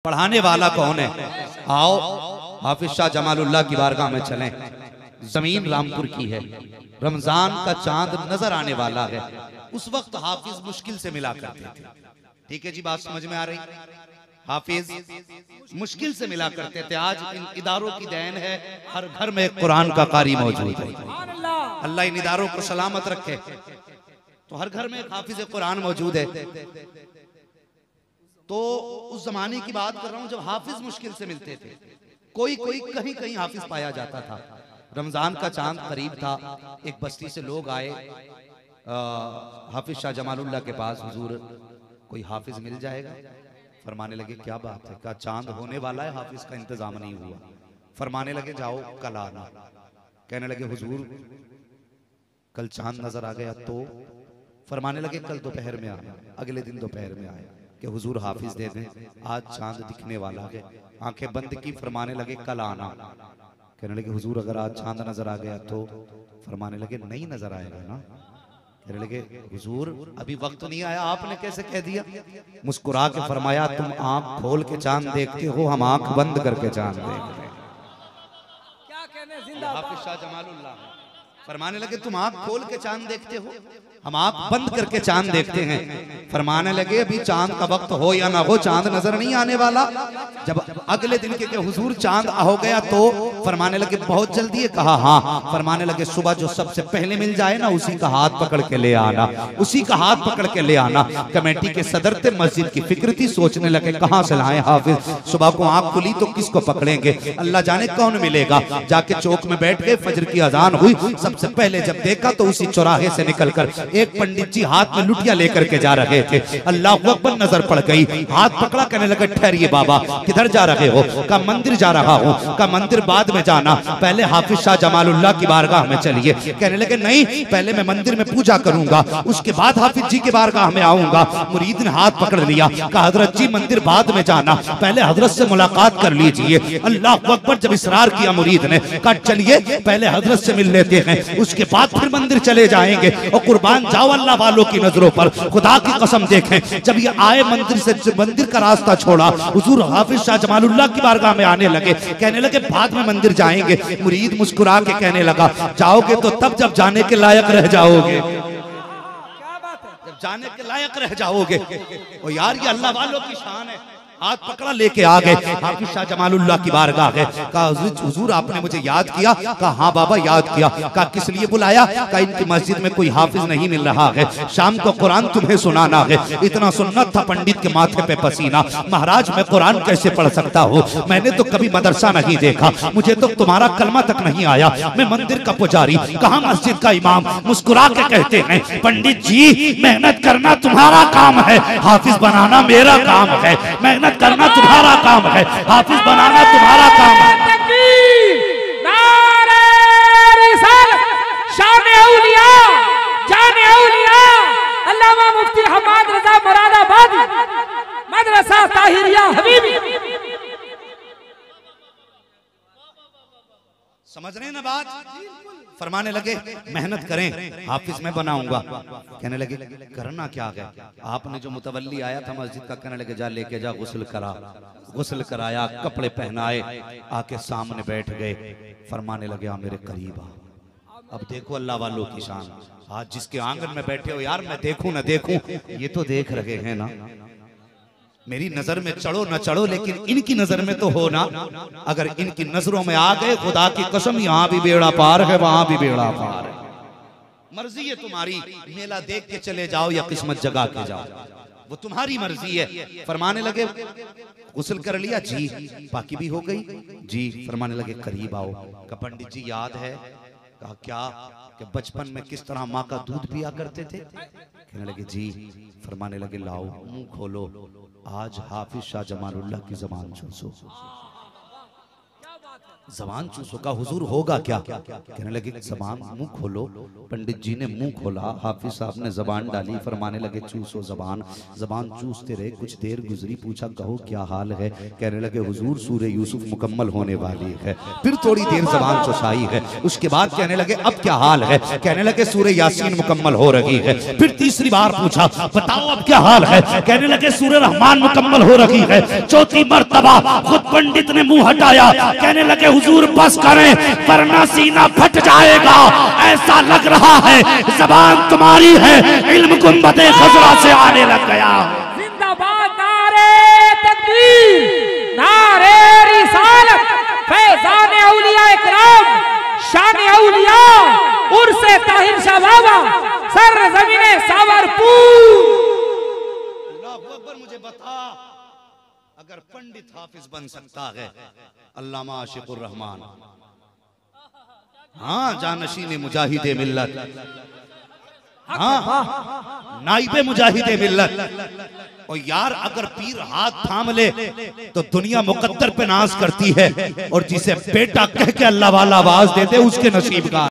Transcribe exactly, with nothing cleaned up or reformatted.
पढ़ाने वाला कौन है? आओ हाफिज शाह जमालुल्लाह की बारगाह में चलें। जमीन रामपुर की है, रमजान का चांद नजर आने वाला है। उस वक्त हाफिज मुश्किल से मिला करते थे। ठीक है जी, बात समझ में आ रही? हाफिज मुश्किल से मिला करते थे। आज इन इदारों की देन है, हर घर में एक कुरान का कारी मौजूद है। अल्लाह इन इदारों को सलामत रखे। तो हर घर में एक हाफिज कुरान मौजूद है। तो उस जमाने की बात कर रहा हूं जब हाफिज मुश्किल से मिलते थे। कोई कोई कहीं कहीं हाफिज पाया जाता था। रमजान का चांद करीब था, एक बस्ती से लोग आए हाफिज शाह जमालुल्लाह के पास, हुजूर कोई हाफिज मिल जाएगा? फरमाने लगे क्या बात है? का चांद होने वाला है, हाफिज का इंतजाम नहीं हुआ। फरमाने लगे जाओ कल आना। कहने लगे हुजूर कल चांद नजर आ गया तो? फरमाने लगे कल दोपहर में आना। अगले दिन दोपहर में आए कि हुजूर हाफिज दे दें, आज चांद दिखने वाला है। आंखें बंद की, फरमाने लगे कल आना। कहने लगे हुजूर अगर आज चांद नजर आ गया तो? फरमाने लगे नहीं नजर आएगा ना। कहने लगे हुजूर अभी वक्त नहीं आया, आपने कैसे कह दिया? मुस्कुरा के फरमाया तुम आंख खोल के चांद देखते हो, हम आंख बंद करके चांद देखते हैं। क्या कहने जिंदाबाद हाफिज शाह जमालुल्लाह। फरमाने लगे तुम आंख खोल के चांद देखते हो, हम आंख बंद करके चांद देखते हैं। फरमाने लगे अभी चांद का वक्त हो या ना हो, चांद नजर नहीं आने वाला। जब अगले दिन के, के हुजूर चांद हो गया तो? फरमाने लगे बहुत जल्दी है। कहा हाँ। फरमाने लगे सुबह जो सबसे पहले मिल जाए ना, उसी का हाथ पकड़ के ले आना, उसी का हाथ पकड़ के ले आना। कमेटी के सदर थे, मस्जिद की फिक्र थी, सोचने लगे कहाँ से लाए हाफिज। सुबह को आंख खुली तो किसको पकड़ेंगे? अल्लाह जाने कौन मिलेगा। जाके चौक में बैठ गए, फजर की अजान हुई। सबसे पहले जब देखा तो उसी चौराहे से निकलकर एक पंडित जी हाथ में लुटिया लेकर के जा रहे थे। अल्लाह अकबर नजर पड़ गई, हाथ पकड़ा। कहने लगे ठहरिए बाबा, किधर जा रहे हो? का मंदिर जा रहा हूँ। का मंदिर बाद में जाना, पहले हाफिज शाह जमालुल्लाह की बारगाह में चलिए। कहने लगे नहीं, पहले मैं मंदिर में पूजा करूंगा, उसके बाद हाफिज जी की बारगाह में आऊंगा। मुरीद ने हाथ पकड़ लिया, कहा हजरत जी मंदिर बाद में जाना, पहले हजरत से मुलाकात कर लीजिए। अल्लाह अकबर जब इसरार किया मुरीद ने, कहा चलिए पहले हजरत से मिल लेते हैं, उसके बाद फिर मंदिर चले जाएंगे। और कुर्बान जाओ अल्लाह वालों की नजरों पर, खुदा की कसम देखें जब ये आए मंदिर से, मंदिर का रास्ता छोड़ा, हुजूर हाफिज शाह जमालुल्लाह की बारगाह में आने लगे। कहने लगे बाद में मंदिर जाएंगे। मुरीद मुस्कुरा के कहने लगा जाओगे तो तब जब जाने के लायक रह जाओगे। क्या बात है? जब जाने के लायक रह जाओगे। ओ यार ये अल्लाह वालों की शान है। हाथ पकड़ा लेके आ गए हाफिज शाह जमालुल्लाह की बारगाह है। कहा हुजूर आपने मुझे याद किया? कहा हाँ बाबा याद किया। कहा किस लिए बुलाया? कहा इनकी मस्जिद में कोई हाफिज नहीं मिल रहा है, शाम को कुरान तुम्हें सुनाना है। इतना सुन्नत था पंडित के माथे पे पसीना। महाराज मैं कुरान कैसे पढ़ सकता हूँ? मैंने तो कभी मदरसा नहीं देखा, मुझे तो तुम्हारा कलमा तक नहीं आया। मैं मंदिर का पुजारी, कहा मस्जिद का इमाम। मुस्कुरा के कहते हैं पंडित जी मेहनत करना तुम्हारा काम है, हाफिज बनाना मेरा काम है। मेहनत करना तुम्हारा काम है, हाफिज बनाना तुम्हारा काम है। शान औलिया, जान औलिया, अल्लामा मुफ्ती हमाद रजा मुरादाबादी, मदरसा ताहिरिया हबीबी। समझ रहे हैं ना बात? फरमाने लगे मेहनत करें, हाफिज मैं बनाऊंगा। कहने लगे करना क्या है? आपने जो मुतवल्ली आया था मस्जिद का, कहने लगे जा लेके जा गुस्ल करा। गुस्ल कराया, कपड़े पहनाए, आके सामने बैठ गए। फरमाने लगे आ मेरे करीब आ। अब देखो अल्लाह वालों की शान। आज जिसके आंगन में बैठे हो यार, मैं देखूं ना देखूं, ये तो देख रहे हैं ना। मेरी नजर में चढ़ो न चढ़ो, लेकिन इनकी नजर में तो हो ना। अगर इनकी नजरों में आ गए, खुदा की कसम यहाँ भी बेड़ा पार है, वहां भी बेड़ा पार है। मर्जी है तुम्हारी, मेला देख के चले जाओ या किस्मत जगा के जाओ, वो तुम्हारी मर्जी है। फरमाने लगे गुस्ल कर लिया? जी। बाकी भी हो गई? जी। फरमाने लगे करीब आओ। का पंडित जी याद है? कहा क्या? कि बचपन में किस तरह माँ का दूध पिया करते थे? कहने लगे जी। फरमाने लगे लाओ मुंह खोलो, आज हाफिज शाह जमालुल्लाह की ज़बान सुनो। जबान चूसो का हुजूर होगा क्या? कहने लगे जबान मुंह खोलो। पंडित जी ने मुंह खोला, हाफिज साहब ने जबान डाली, फरमाने लगे चूसो जबान। जबान चूसते रहे, कुछ देर गुजरी, पूछा कहो क्या हाल है? कहने लगे हुजूर सूरह यूसुफ मुकम्मल होने वाली है। फिर थोड़ी देर जबान चुसाई है, उसके बाद कहने लगे अब क्या हाल है? कहने लगे सूरह यासीन मुकम्मल हो रही है। फिर तीसरी बार पूछा बताओ अब क्या हाल है? कहने लगे सूरह रहमान मुकम्मल हो रही है। चौथी मर्तबा खुद पंडित ने मुंह हटाया, कहने लगे हुजूर बस करें वरना सीना फट जाएगा, ऐसा लग रहा है जबान तुम्हारी है, इल्म गुंबदे खजरा से आने लग गया। जिंदाबाद नारे तकबीर, नारे रिसालत, फैजान औलिया इकराम, शान औलिया, उर्से ताहिर शाह बाबा, सरजमीने सावरपुर। अल्लाहू अकबर। मुझे बता, अगर पंडित हाफिज बन सकता है, अल्लामा आशिकुर रहमान, हाँ जानशीन मुजाहिदे मिल्लत, हाँ नाइबे मुजाहिदे मिल्लत। और यार अगर पीर हाथ थाम ले तो दुनिया मुकद्दर पे नाज करती है, और जिसे बेटा कह के अल्लाह वाला आवाज देते उसके नसीब का